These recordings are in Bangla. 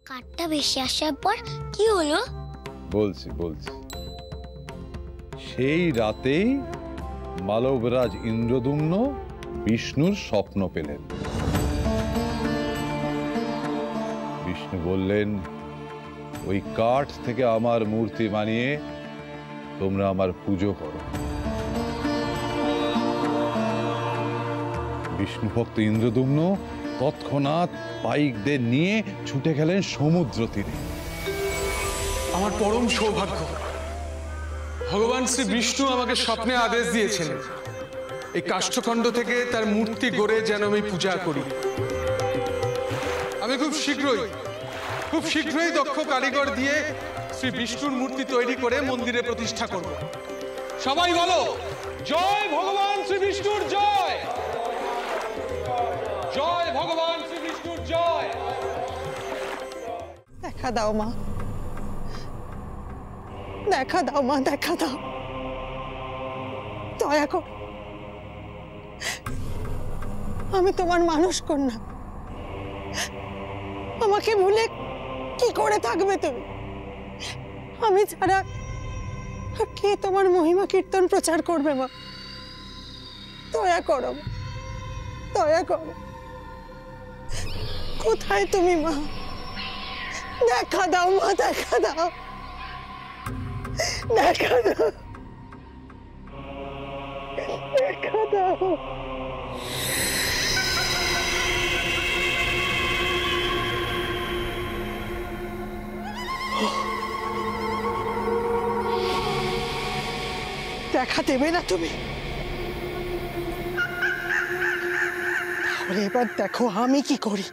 কাঠটা বেশি আসার পর কি হলো? বলছি সেই রাতেই মালবরাজ ইন্দ্রদুম্ন বিষ্ণুর স্বপ্ন পেলেন। বিষ্ণু বললেন, ওই কাঠ থেকে আমার মূর্তি বানিয়ে তোমরা আমার পুজো করো। বিষ্ণু ভক্ত ইন্দ্রদুম্ন তৎক্ষণাৎ পাইকদের নিয়ে ছুটে গেলেন সমুদ্র তীরে। আমার পরম সৌভাগ্য, ভগবান শ্রী বিষ্ণু আমাকে স্বপ্নে আদেশ দিয়েছেন এই কাষ্ঠখণ্ড থেকে তার মূর্তি গড়ে যেন আমি পূজা করি। আমি খুব শীঘ্রই দক্ষ কারিগর দিয়ে শ্রী বিষ্ণুর মূর্তি তৈরি করে মন্দিরে প্রতিষ্ঠা করব। সবাই বলো, জয় ভগবান শ্রী বিষ্ণুর জয়, জয় ভগবান শ্রী বিষ্ণুর জয়। দেখা দাও মা, দেখা দাও মা, দেখা দাও, দয়া কর। আমি তোমার মানুষ কন্যা, আমাকে ভুলে কি করে থাকবে তুমি? আমি ছাড়া আর কে তোমার মহিমা কীর্তন প্রচার করবে মা? দয়া করো, দয়া করো। কোথায় তুমি মা? দেখা দাও মা, দেখা দাও, দেখা দাও, দেখা দাও। দেখা দেবে না তুমি? তাহলে এবার দেখো আমি কি করি।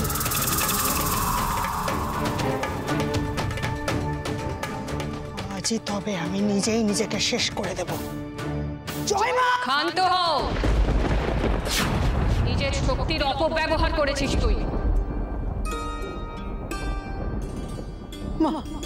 আজই তবে আমি নিজেই নিজেকে শেষ করে দেব। জয় মা! ক্ষান্ত হও, নিজের শক্তির অপব্যবহার করেছিস তুই। মা